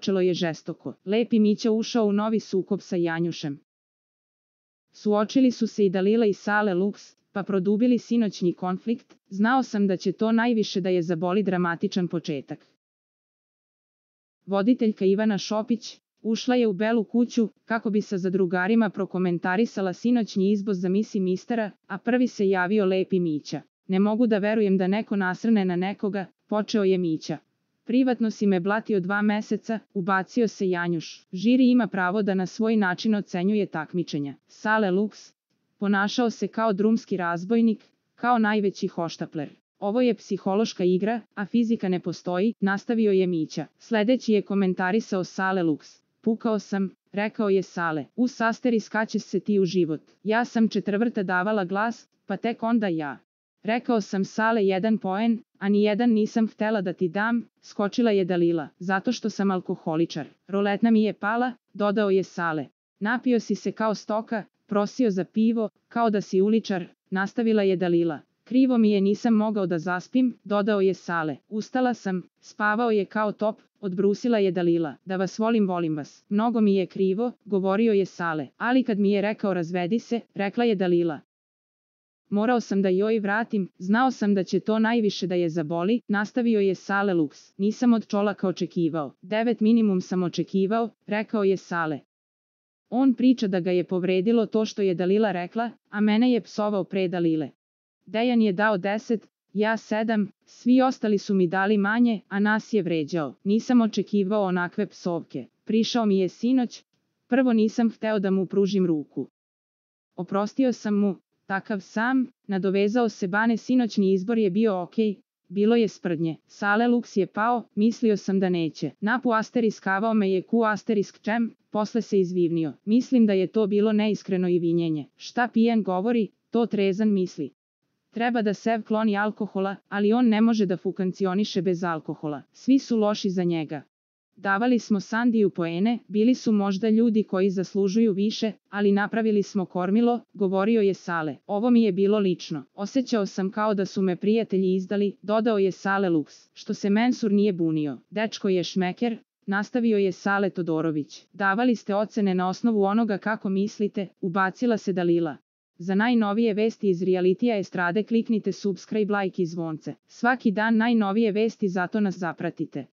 počelo je žestoko. Lepi Mića ušao u novi sukob sa Janjušem. Suočili su se i Dalila i Sale Luks, pa produbili sinoćnji konflikt. Znao sam da će to najviše da je zaboli dramatičan početak. Voditeljka Ivana Šopić ušla je u Belu kuću kako bi sa zadrugarima prokomentarisala sinoćnji izbor za Misi Mistera, a prvi se javio Lepi Mića. Ne mogu da verujem da neko nasrne na nekoga, počeo je Mića. Privatno si me blatio 2 meseca, ubacio se Janjuš. Žiri ima pravo da na svoj način ocenjuje takmičenja. Sale Luks ponašao se kao drumski razbojnik, kao najveći hoštapler. Ovo je psihološka igra, a fizika ne postoji, nastavio je Mića. Sledeći je komentarisao Sale Luks. Pukao sam, rekao je Sale. U sasteri skačeš se ti u život. Ja sam 4 davala glas, pa tek onda ja. Rekao sam Sale 1 poen, a ni jedan nisam htela da ti dam, skočila je Dalila. Zato što sam alkoholičar. Roletna mi je pala, dodao je Sale. Napio si se kao stoka, prosio za pivo, kao da si uličar, nastavila je Dalila. Krivo mi je, nisam mogao da zaspim, dodao je Sale. Ustala sam, spavao je kao top, odbrusila je Dalila. Da vas volim, volim vas. Mnogo mi je krivo, govorio je Sale. Ali kad mi je rekao razvedi se, rekla je Dalila. Morao sam da joj vratim, znao sam da će to najviše da je zaboli, nastavio je Sale Luks. Nisam od Čolaka očekivao. 9 minimum sam očekivao, rekao je Sale. On priča da ga je povredilo to što je Dalila rekla, a mene je psovao pre Dalile. Dejan je dao 10, ja 7, svi ostali su mi dali manje, a nas je vređao. Nisam očekivao onakve psovke. Prišao mi je sinoć, prvo nisam hteo da mu pružim ruku. Oprostio sam mu, takav sam, nadovezao se Bane, sinoćni izbor je bio okej, bilo je sprdnje. Sale Luks je pao, mislio sam da neće. Napu asteriskavao me je ku asterisk čem, posle se izvivnio. Mislim da je to bilo neiskreno i vinjenje. Šta pijan govori, to trezan misli. Treba da sev kloni alkohola, ali on ne može da fukancioniše bez alkohola. Svi su loši za njega. Davali smo Sandiju poene, bili su možda ljudi koji zaslužuju više, ali napravili smo kormilo, govorio je Sale. Ovo mi je bilo lično. Osjećao sam kao da su me prijatelji izdali, dodao je Sale Luks. Što se Mensur nije bunio. Dečko je šmeker, nastavio je Sale Todorović. Davali ste ocene na osnovu onoga kako mislite, ubacila se Dalila. Za najnovije vesti iz realitija estrade kliknite subscribe, like i zvonce. Svaki dan najnovije vesti, zato nas zapratite.